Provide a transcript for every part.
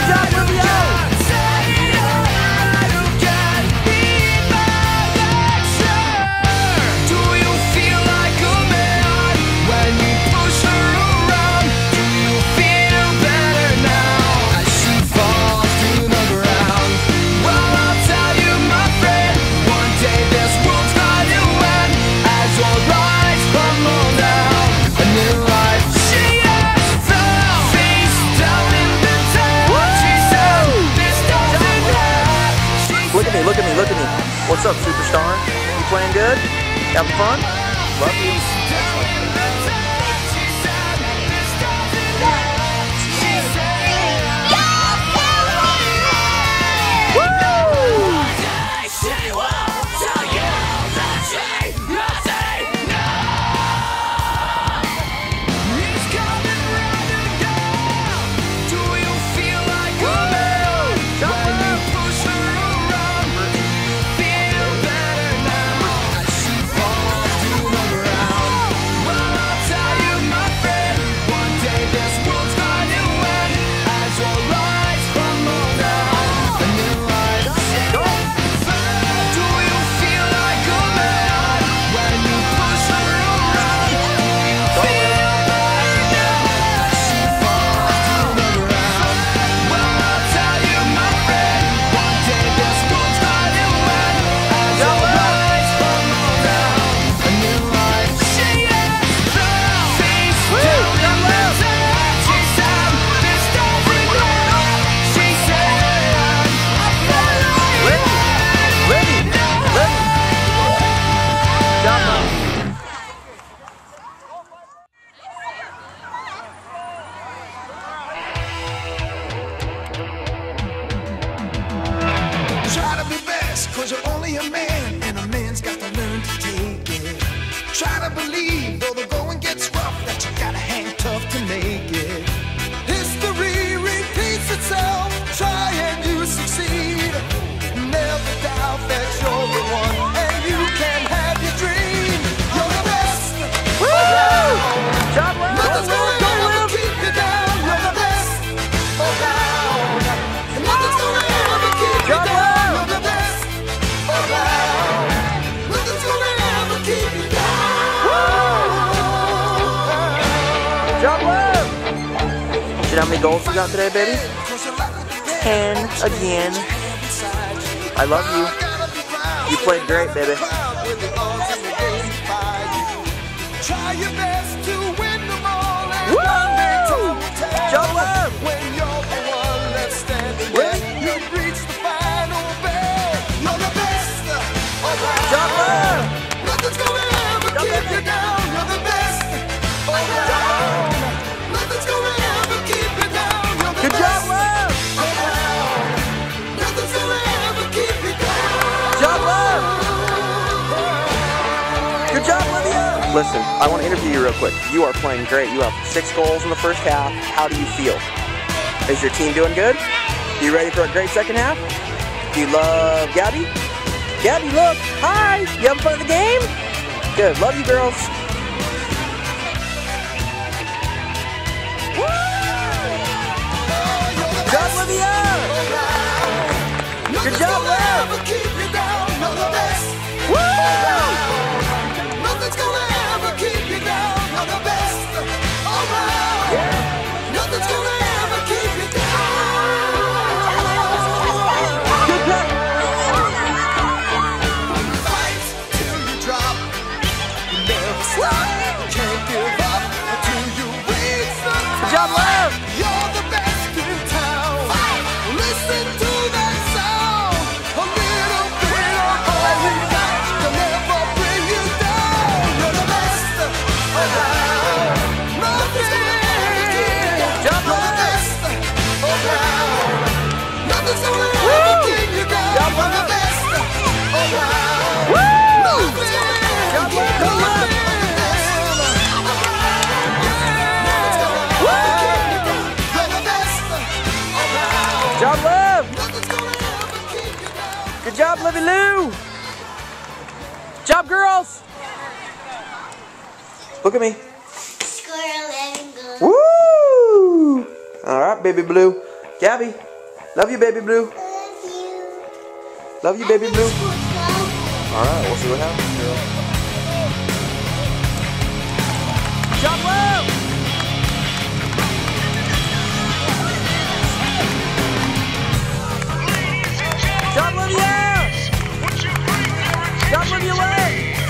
job, Livia! Look at me, look at me. What's up, superstar? You playing good? Having fun? Love you. Cause you're only a man, and a man's got to learn to take it. Try to believe, though the going gets rough, that you gotta hang tough to make it. History repeats itself, try and you succeed. Never doubt that you're the one, and you can have your dream. You're the best. Woo! Job well. Nothing's gonna ever keep you down. You're the best around. Nothing's gonna ever keep you down. You're the best. Nothing's gonna ever keep you down. Job well. See how many goals you got today, baby? 10 again. I love you. You played great, baby. Try your best to win them all. Woo! Job well. When you're the one left standing there, you've reached the final bell. You're the best around. Job well. Nothing's gonna ever keep you down. You're the best around. Nothing's gonna ever keep you down. You're the Good job, best Liv. around. Nothing's gonna ever keep you down. Job well. Good job, Livia. Listen, I want to interview you real quick. You are playing great. You have 6 goals in the first half. How do you feel? Is your team doing good? You ready for a great second half? Do you love Gabby? Gabby, look. Hi. You having fun at the game? Good. Love you, girls. Good job, Livia. Good job, Liv. Woo! Nothing's gonna ever keep you down. You're the best around. Nothing's gonna ever keep you down. Fight till you drop. You never stop. Can't give up until you reach the top. Good job, Liv. You're the best in town. Listen to that sound. A little bit of all you got to never bring you down. You're the best around. Nothing's gonna ever keep you down. Job You're the well. best around. Nothing's gonna ever keep you down. Job You're the well. best around. Woo! Nothing's gonna ever Job keep you well. down. Job, Liv. Good job, Livy Lou. Job, girls. Look at me. Squirrel and goose. Woo! All right, baby blue. Gabby, Love you, baby blue. Love you, baby blue. Alright, we'll see what happens, girl. Jump low! Jump with you! Jump with your leg!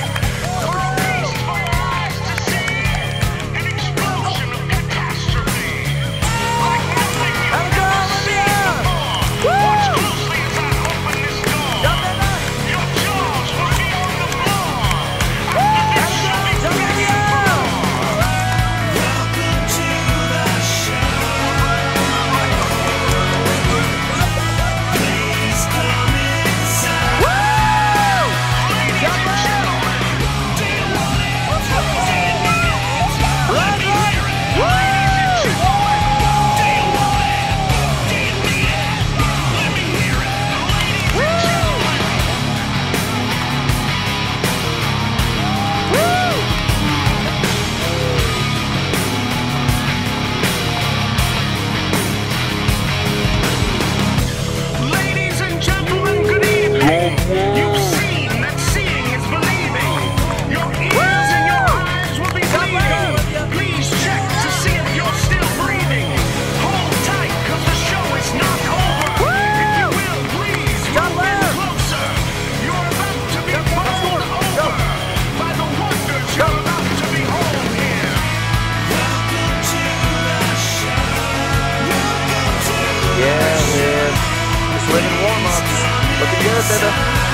Looking good, baby.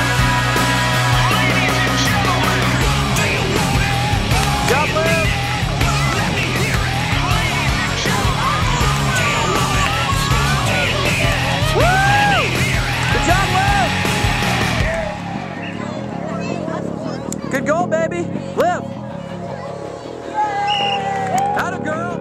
Jump up. Woo! Good job, Liv. Good goal, baby. Liv. Atta girl.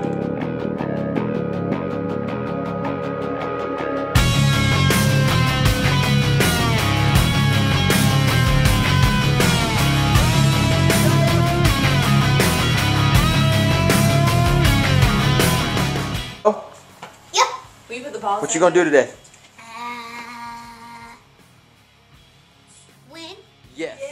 What you gonna do today? Win? Yes.